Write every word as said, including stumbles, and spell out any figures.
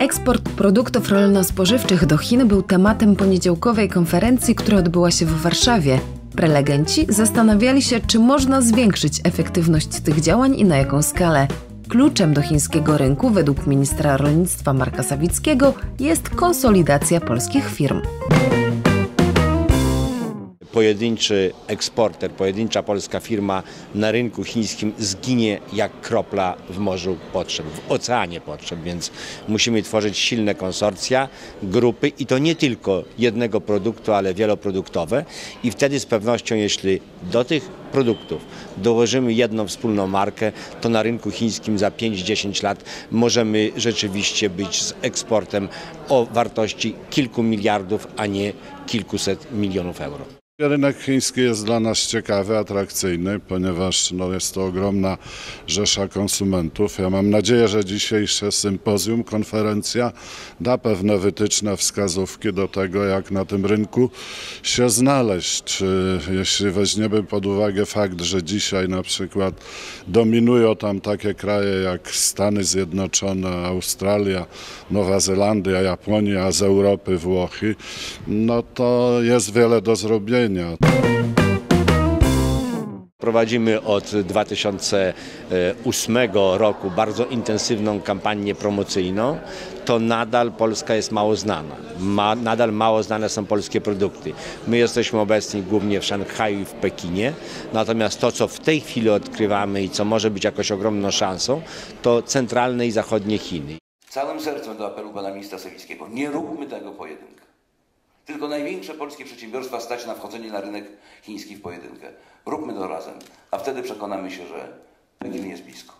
Eksport produktów rolno-spożywczych do Chin był tematem poniedziałkowej konferencji, która odbyła się w Warszawie. Prelegenci zastanawiali się, czy można zwiększyć efektywność tych działań i na jaką skalę. Kluczem do chińskiego rynku, według ministra rolnictwa Marka Sawickiego, jest konsolidacja polskich firm. Pojedynczy eksporter, pojedyncza polska firma na rynku chińskim zginie jak kropla w morzu potrzeb, w oceanie potrzeb, więc musimy tworzyć silne konsorcja, grupy i to nie tylko jednego produktu, ale wieloproduktowe i wtedy z pewnością, jeśli do tych produktów dołożymy jedną wspólną markę, to na rynku chińskim za pięć do dziesięciu lat możemy rzeczywiście być z eksportem o wartości kilku miliardów, a nie kilkuset milionów euro. Rynek chiński jest dla nas ciekawy, atrakcyjny, ponieważ no, jest to ogromna rzesza konsumentów. Ja mam nadzieję, że dzisiejsze sympozjum, konferencja da pewne wytyczne, wskazówki do tego, jak na tym rynku się znaleźć. Jeśli weźmiemy pod uwagę fakt, że dzisiaj na przykład dominują tam takie kraje jak Stany Zjednoczone, Australia, Nowa Zelandia, Japonia, a z Europy Włochy, no to jest wiele do zrobienia. Prowadzimy od dwa tysiące ósmego roku bardzo intensywną kampanię promocyjną. To nadal Polska jest mało znana. Ma, nadal mało znane są polskie produkty. My jesteśmy obecni głównie w Szanghaju i w Pekinie. Natomiast to, co w tej chwili odkrywamy i co może być jakoś ogromną szansą, to centralne i zachodnie Chiny. Całym sercem do apelu pana ministra Sawickiego. Nie róbmy tego pojedynku. Tylko największe polskie przedsiębiorstwa stać na wchodzenie na rynek chiński w pojedynkę. Róbmy to razem, a wtedy przekonamy się, że Pekin jest blisko.